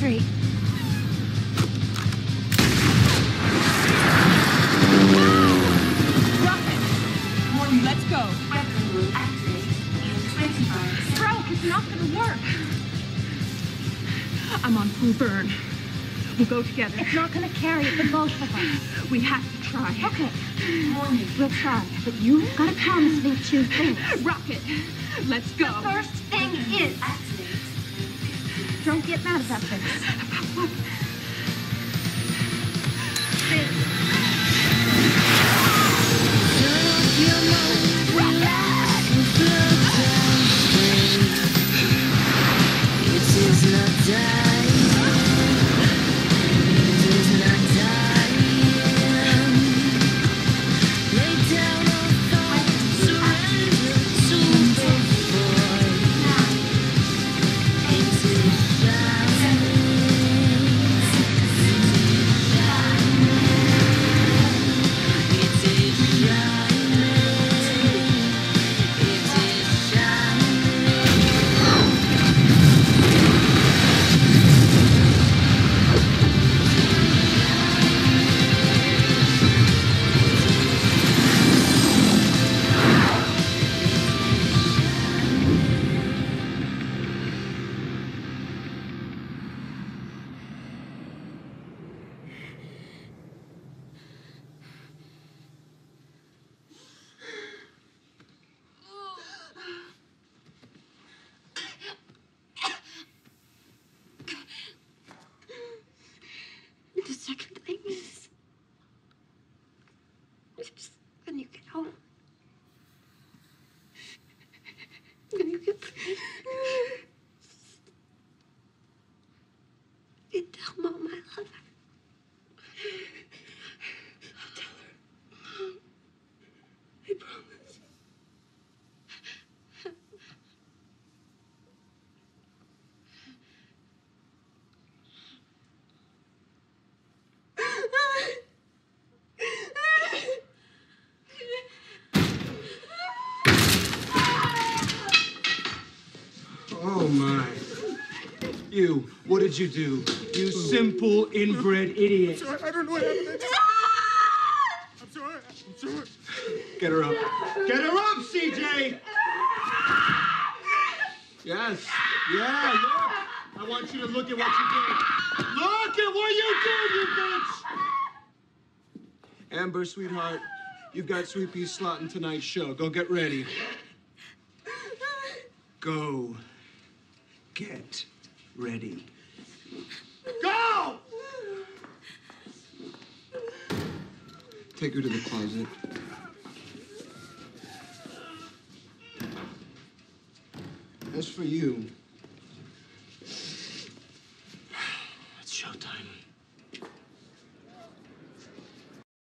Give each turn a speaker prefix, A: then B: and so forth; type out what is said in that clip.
A: tree.
B: Rocket! Morton, let's go.
C: Weapon will activate in 25 seconds.
B: Bro, it's not gonna work. I'm on full burn. We'll go together.
A: It's not gonna carry it for both of us.
B: We have to try.
A: Okay,
C: Warning.
A: we'll try. But you gotta promise me 2 things.
B: Rocket, let's go.
A: First thing is,
C: Activate.
A: don't get mad about this.
D: The second thing is just when you get home, when you get free, you tell Mom I love her. I'll tell her. I promise.
E: Oh my. You, what did you do? You simple inbred idiot.
F: I'm sorry, I don't know what happened. I'm sorry. I'm sorry.
E: Get her up. Get her up, CJ! Yes. Yeah, look. I want you to look at what you did. Look at what you did, you bitch! Amber, sweetheart, you've got Sweet Pea slot in tonight's show. Go get ready. Go. Get ready. Go! Take her to the closet. As for you,